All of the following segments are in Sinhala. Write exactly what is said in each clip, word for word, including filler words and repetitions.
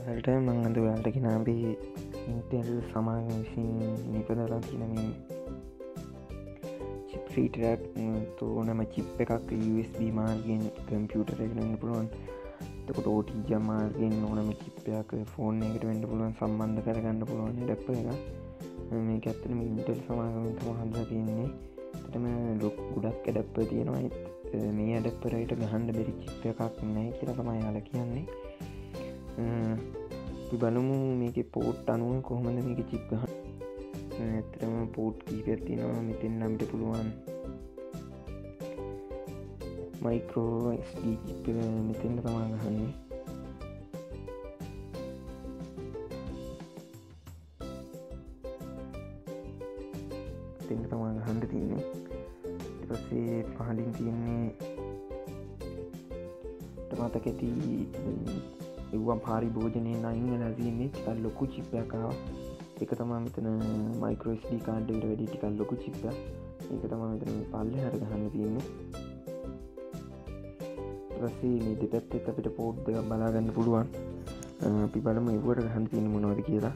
හට මංගද වලට කෙනාබේ ඉන්ටෙල් සමාග විසින් නිපදලා තිනම චිප්‍රීටරක් තෝනම චිප් එකක් යුස්බ මාර්ගෙන් කම්පියුටර එකෙන්න්න පුළුවන් තකොට ඕටජ මාර්ගෙන් ඕනම චිප්පයක් ෆෝන් එකට වෙන්ඩ පුළුවන් සම්බන්ධ කරගන්න පුළුවන් ඩැප්ප එක මේ ඇත්තනම ඉන්ටෙල් සමාගම තම හන්දර තියන්නේ තටම ලොක් ගුඩක් ඇඩැප්ප තියෙනවා මේ අඩැප්පරයට ගහන්ඩ බෙරි චිප්ප එකක් නෑ කියලා තමයි යාල කියන්නේ බලමු මේක පෝට් අනුව කොහොමද මේක චිප්ගහ ඇතරම පෝට් කීපයක් තියෙනවා මෙතින් නම්ට පුළුවන් මයිකෝ චිප් මෙතින්ට තමා ගහන්නේ තින්න තමා ගහන්ඩ තියන්නේ පස්සේ පහලින් තියන්නේ මතක ඇති එවම් පාරි භෝජනය නයින්න ලැතින්නේ ටිකල් ලොකු චිප්පයකාව එක තමා මෙතන මයිකෝස්ඩි කාඩ්ඩට වැඩි ටිකල් ලොකු චිප්ප ඒක තමා මෙතන පල්ල හර ගහන්න තියන්නේ රසේ මේ දෙපැත්තෙත් අපිට පෝට් දෙක බලාගන්න පුළුවන් අපි බලම එවට ගහන්න තියෙන මොනවද කියලා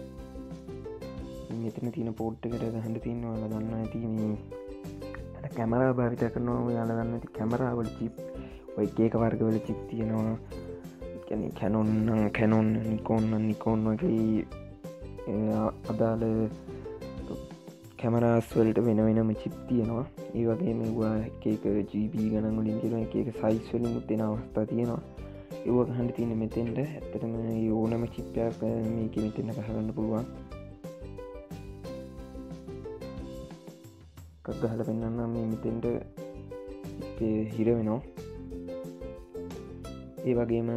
මෙතන තියෙන පෝට් එකට ගහන්න තියෙනවා ගන්න ඇති මේ කැමරා භාවිත කරනවා යාල ගන්න ඇති කැමරාවල චිප් ඔය ඒක වර්ගවල චිප් තියෙනවා කැනොන්න කැනොන් නිකෝන්න නිකෝන් වගේ අදාළ කැමරස්වලට වෙන වෙනම චිප් තියෙනවා ඒ වගේ මෙවා එකක ජීබී ගණන්ගලින් තිෙන එක සයිස් වලින් උත්තිෙන අවස්ථා තියෙනවා ඒව හන්ඩ තියෙන මෙතෙන්ට ඇත්තටම ඕනම චිප්පයක් මේක මෙතෙන්න කහගන්න පුළුවන් කක් ගහල පෙන්න්නම් මේ මෙතෙන්ට හිර වෙනවා ඒ වගේම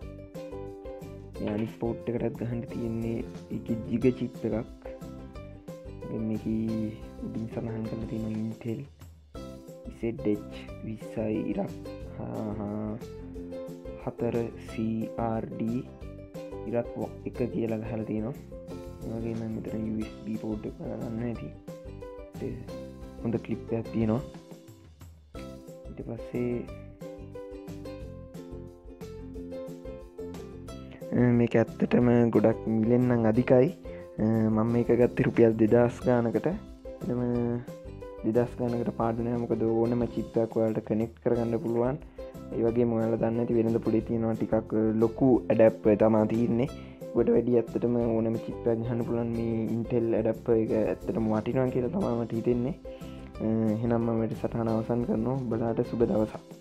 යනි පෝට් එකටත් ගහන්ඩ තියෙන්නේ එක ජිග චිප් එකක් මේක උඩින් සඳහන් කල තියෙන ඉන්ටෙල් ඉසෙඩ්ඩෙච් විස්සයි ඉරක් හතර සරඩ ඉරක් එක කියලා ගහල තියෙනවා වගේ මෙතර යුස්බ පෝට් ගන්න ඇති හොඳ කලිප්පයක් තියෙනවා ඉට පස්සේ මේක ඇත්තටම ගොඩක් මිලෙන්න්න අධිකයි මං මේක ගත්ත රුපියල් දෙදස් ගානකට එම දෙදස් ගානකට පාඩනය මොකද ඕනම චිප්පයක් වලට කනෙක්් කරගන්න පුළුවන් ඒවගේ මොල දන්න ඇති වෙනද පුලි තියෙනවා ටිකක් ලොකු ඇඩැප් තමා තියන්නේ ගොඩ වැඩි ඇත්තටම ඕනම චිප්පයක් හන්න පුලන් මේ ඉන්ටෙල් ඇඩප් එක ඇත්තටම වටිනවා කියලා තමාමට හිතෙන්නේ හෙනම්ම වැඩ සටහන අවසන් කරනවා බලාට සුබ දවසක්